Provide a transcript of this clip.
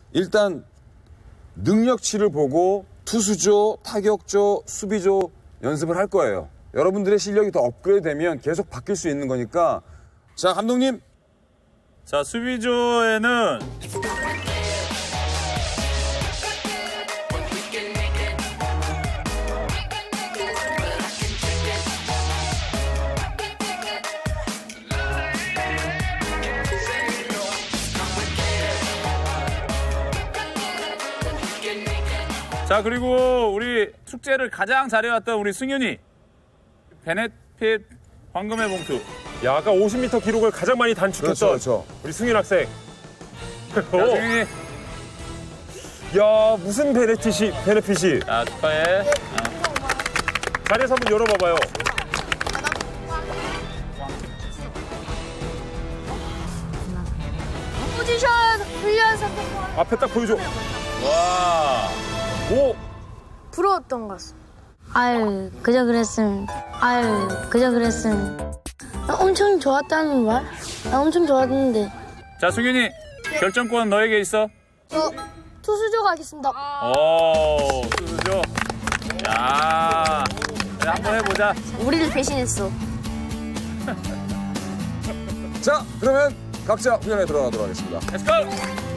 일단 능력치를 보고 투수조, 타격조, 수비조 연습을 할 거예요. 여러분들의 실력이 더 업그레이드 되면 계속 바뀔 수 있는 거니까. 자, 감독님. 자, 수비조에는 자, 그리고 우리 숙제를 가장 잘해왔던 우리 승윤이. 베네핏 황금의 봉투. 야, 아까 50m 기록을 가장 많이 단축했던 그렇죠. 우리 승윤 학생. 자, 승윤이. 야, 무슨 베네핏이. 자, 축하해. 자리에서 한번 열어봐봐요. 포지션 훈련 선택. 앞에 딱 보여줘. 와. 오! 부러웠던 것 같습니다. 아유, 그저 그랬음. 나 엄청 좋았다는 말? 나 엄청 좋았는데. 자, 승윤이. 결정권 너에게 있어. 저 투수조 가겠습니다. 오, 수죠. 야, 한번 해보자. 우리를 배신했어. 자, 그러면 각자 훈련에 들어가도록 하겠습니다. Let's go.